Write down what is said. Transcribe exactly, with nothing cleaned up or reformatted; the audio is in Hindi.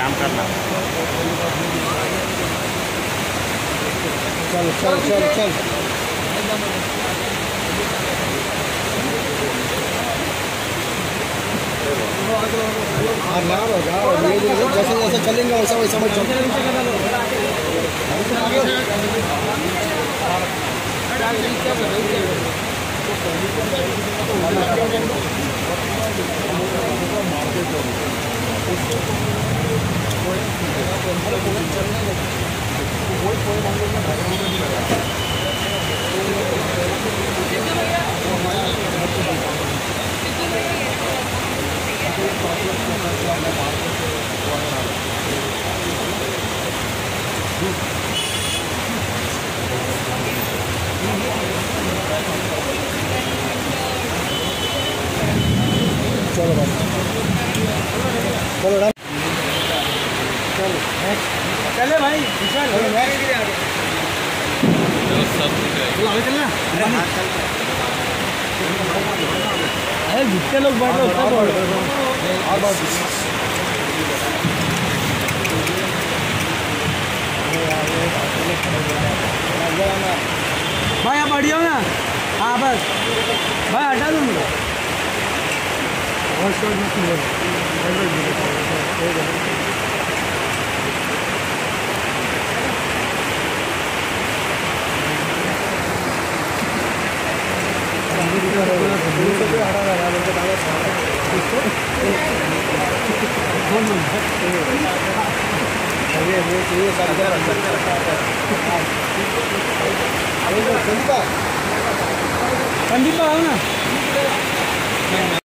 काम करना। चल चल चल चल जैसे जैसे चलेंगे वैसा वैसा मत चलो। चलो बस चलो चलो चले भाई विशाल अरे जितने लोग बैठ रहे उतना बोल और बात भाई आप बढ़िया ना। हाँ बस भाई हटा दूँ मुझे संदीप आओ ना।